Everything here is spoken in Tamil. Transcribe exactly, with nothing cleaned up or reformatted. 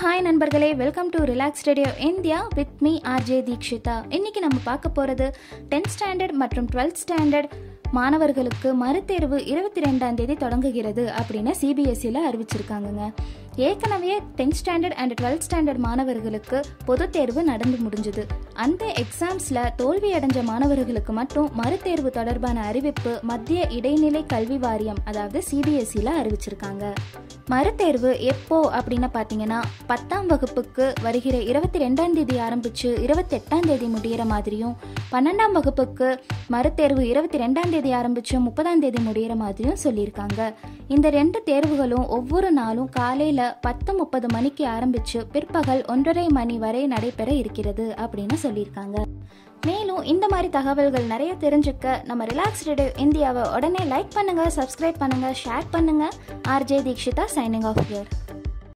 ஹாய் நண்பர்களே, welcome to relax radio India with me RJ Dikshita. இன்னைக்கு நம்ம பார்க்க போகிறது டென்த் ஸ்டாண்டர்ட் மற்றும் டுவெல்த் ஸ்டாண்டர்ட் மாணவர்களுக்கு மறுதேர்வு இருபத்தி ரெண்டாம் தேதி தொடங்குகிறது அப்படின்னு சிபிஎஸ்சியில் அறிவிச்சிருக்காங்கங்க. ஏற்கனவே tenth standard and twelfth standard மாணவர்களுக்கு பொது தேர்வு நடந்து முடிஞ்சுது. அந்த எக்ஸாம்ஸில் தோல்வி அடைஞ்ச மாணவர்களுக்கு மட்டும் மறுதேர்வு தொடர்பான அறிவிப்பு மத்திய இடைநிலை கல்வி வாரியம் அதாவது சிபிஎஸ்சியில் அறிவிச்சிருக்காங்க. மறுதேர்வு எப்போ அப்படின்னு பார்த்தீங்கன்னா, பத்தாம் வகுப்புக்கு வருகிற இருபத்தி ரெண்டாம் தேதி ஆரம்பிச்சு இருபத்தி எட்டாம் தேதி முடிகிற மாதிரியும், பன்னெண்டாம் வகுப்புக்கு மறுதேர்வு இருபத்தி ரெண்டாம் தேதி ஆரம்பிச்சு முப்பதாம் தேதி முடிகிற மாதிரியும் சொல்லியிருக்காங்க. இந்த ரெண்டு தேர்வுகளும் ஒவ்வொரு நாளும் காலையில் பத்து முப்பது மணிக்கு ஆரம்பிச்சு பிற்பகல் ஒன்றரை மணி வரை நடைபெற இருக்கிறது அப்படின்னு சொல்லியிருக்காங்க. மேலும் இந்த மாதிரி தகவல்கள் நிறைய தெரிஞ்சுக்க நம்ம ரிலாக்ஸ் ரேடியோ இந்தியாவை உடனே லைக் பண்ணுங்க, சப்ஸ்கிரைப் பண்ணுங்க, ஷேர் பண்ணுங்க. RJ Dikshita signing off here.